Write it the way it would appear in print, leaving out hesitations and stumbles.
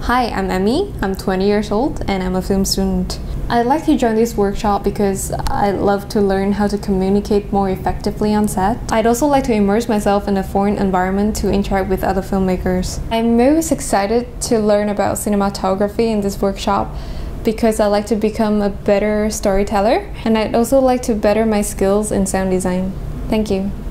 Hi, I'm Emmy. I'm 20 years old and I'm a film student. I'd like to join this workshop because I love to learn how to communicate more effectively on set. I'd also like to immerse myself in a foreign environment to interact with other filmmakers. I'm most excited to learn about cinematography in this workshop because I like to become a better storyteller, and I'd also like to better my skills in sound design. Thank you.